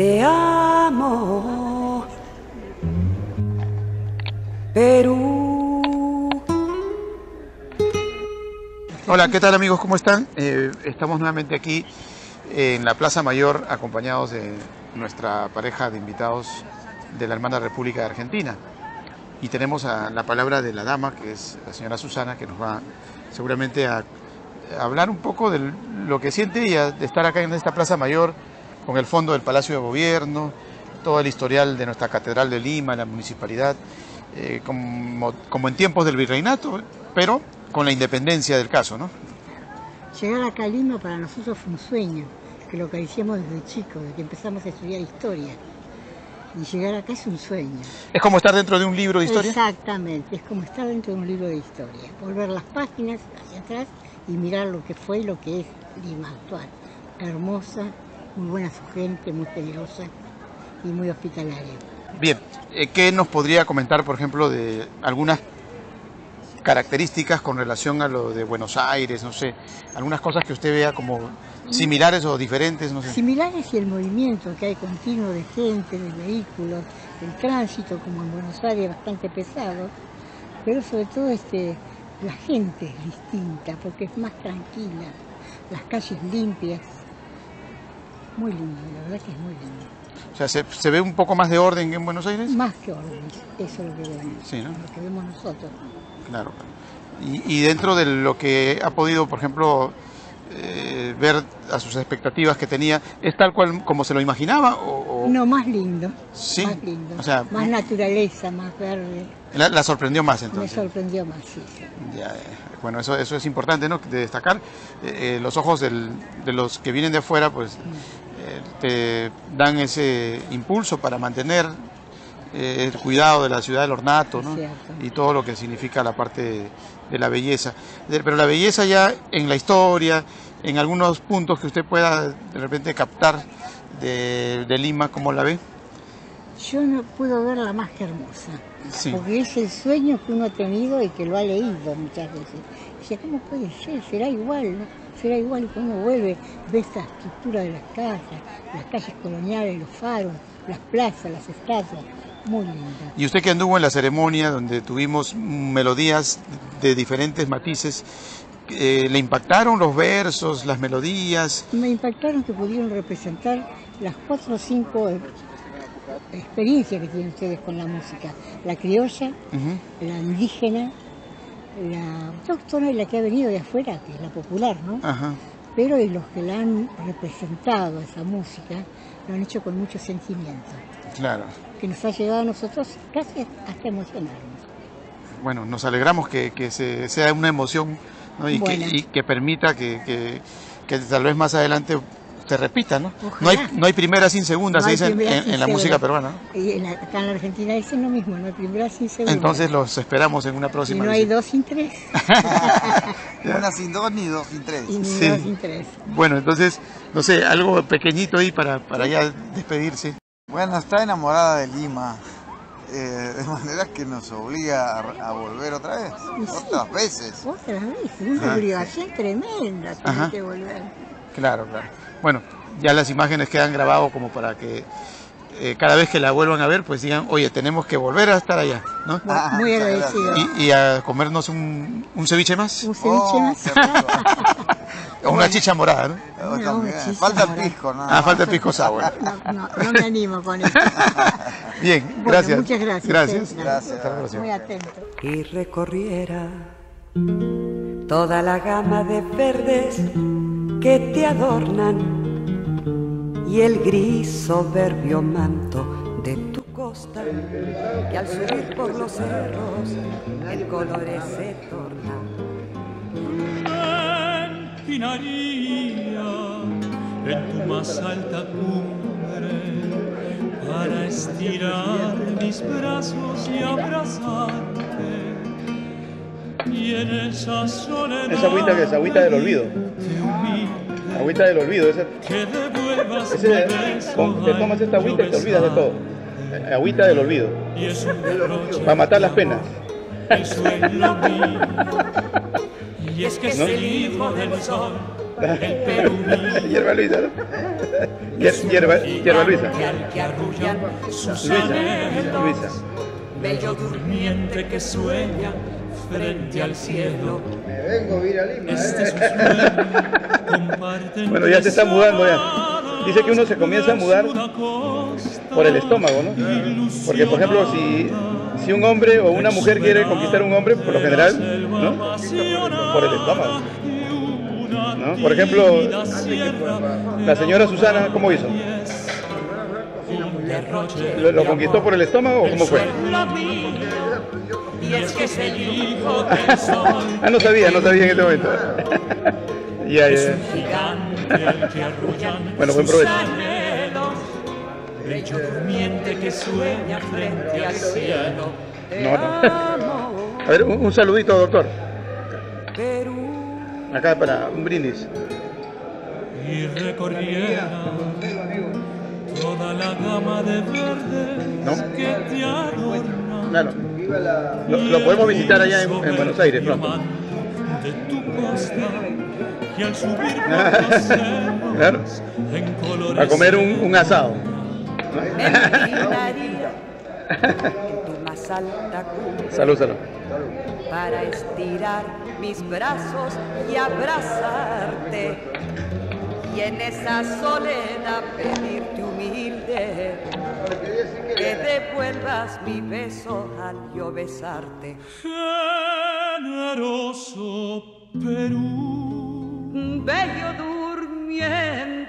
Te amo, Perú. Hola, ¿qué tal amigos? ¿Cómo están? Estamos nuevamente aquí en la Plaza Mayor acompañados de nuestra pareja de invitados de la hermana República de Argentina. Y tenemos la palabra de la dama, que es la señora Susana, que nos va seguramente a hablar un poco de lo que siente ella de estar acá en esta Plaza Mayor con el fondo del Palacio de Gobierno, todo el historial de nuestra Catedral de Lima, la municipalidad, como en tiempos del virreinato, pero con la independencia del caso, ¿no? Llegar acá a Lima para nosotros fue un sueño, que lo acariciamos desde chicos, desde que empezamos a estudiar historia. Y llegar acá es un sueño. ¿Es como estar dentro de un libro de historia? Exactamente, es como estar dentro de un libro de historia. Volver las páginas hacia atrás y mirar lo que fue y lo que es Lima actual. Hermosa, muy buena su gente, muy generosa y muy hospitalaria. Bien, ¿qué nos podría comentar, por ejemplo, de algunas características con relación a lo de Buenos Aires, no sé, algunas cosas que usted vea como similares o diferentes, no sé? Similares y el movimiento que hay continuo de gente, de vehículos, el tránsito como en Buenos Aires bastante pesado, pero sobre todo la gente es distinta porque es más tranquila, las calles limpias, muy lindo, la verdad que es muy lindo. O sea, ¿se ve un poco más de orden en Buenos Aires? Más que orden, eso es lo que vemos, sí, ¿no? Lo que vemos nosotros. Claro. Y dentro de lo que ha podido, por ejemplo, ver a sus expectativas que tenía, ¿es tal cual como se lo imaginaba? No, más lindo. Sí. Más lindo. O sea, más naturaleza, más verde. La sorprendió más entonces. Me sorprendió más, sí. Ya, bueno, eso es importante, ¿no? De destacar. Los ojos de los que vienen de afuera, pues te dan ese impulso para mantener el cuidado de la ciudad del ornato, ¿no? Y todo lo que significa la parte de la belleza. Pero la belleza ya en la historia, en algunos puntos que usted pueda de repente captar de Lima, ¿cómo la ve? Yo no puedo verla más que hermosa, sí. Porque es el sueño que uno ha tenido y que lo ha leído muchas veces. Dice, ¿cómo puede ser? Será igual, ¿no? Será igual, y cuando uno vuelve, ve esta estructura de las calles coloniales, los faros, las plazas, las estatuas, muy linda. Y usted que anduvo en la ceremonia donde tuvimos melodías de diferentes matices, ¿le impactaron los versos, las melodías? Me impactaron que pudieron representar las 4 o 5 experiencias que tienen ustedes con la música. La criolla, la indígena, la autóctona y la que ha venido de afuera, que es la popular, ¿no? Pero los que la han representado, esa música, lo han hecho con mucho sentimiento. Claro. Que nos ha llegado a nosotros casi hasta emocionarnos. Bueno, nos alegramos que sea una emoción, ¿no? y que permita que tal vez más adelante se repita, ¿no? No hay primera sin segunda, se dice en la música peruana, ¿no? Y acá en la Argentina dicen lo mismo, no hay primera sin segunda. Entonces los esperamos en una próxima. Y no hay 2 sin 3. Una sin 2 ni 2 sin 3. Y ni 2 sin 3. Bueno, entonces, no sé, algo pequeñito ahí para ya despedirse. Bueno, está enamorada de Lima, de manera que nos obliga a volver otra vez, otras veces. Otras veces, una obligación tremenda tener que volver. Claro. Bueno, ya las imágenes quedan grabadas como para que cada vez que la vuelvan a ver, pues digan, oye, tenemos que volver a estar allá, ¿no? Muy agradecido. Y a comernos un ceviche más. Un ceviche más. O una chicha morada, ¿no? Falta el pisco, ¿no? Falta el pisco sour. No me animo con eso. Bien, gracias. Muchas gracias. Gracias. Muy atento. Y recorriera toda la gama de verdes que te adornan y el gris soberbio manto de tu costa, que al subir por los cerros en colores se torna. Empinaría en tu más alta cumbre para estirar mis brazos y abrazarte. Y en esa soledad. Esa agüita que es agüita del olvido. Agüita del olvido. Te tomas esta agüita y te olvidas de todo. Agüita del olvido. Para matar las penas. Y es que es el hijo del sol el Perú Hierba Luisa, ¿no? Hierba Luisa. que arrullan sus Luisa. anhelos, bello durmiente que sueña frente al cielo. Me vengo a ir a Lima. Este sueño comparten. Bueno, ya se está mudando ya. Dice que uno se comienza a mudar por el estómago, ¿no? Porque, por ejemplo, si un hombre o una mujer quiere conquistar a un hombre, por lo general, ¿no? Por el estómago, ¿no? Por ejemplo, la señora Susana, ¿cómo hizo? ¿Lo conquistó por el estómago o cómo fue? Y es que se dijo del sol. Ah, no sabía en este momento. Ya. Bueno, buen provecho. Bello durmiente que sueña frente al cielo. No. A ver, un saludito, doctor. Acá para un brindis. Y recorriera toda la gama de verdes que te adornan. Claro. Lo podemos visitar allá en Buenos Aires pronto. De tu costa y al subir por los cerros, Claro. en colores A comer un asado. tu más alta cumbre Salud. para estirar mis brazos y abrazarte y en esa soledad pedirte humilde que devuelvas mi beso al yo besarte. generoso Perú. Bello durmiente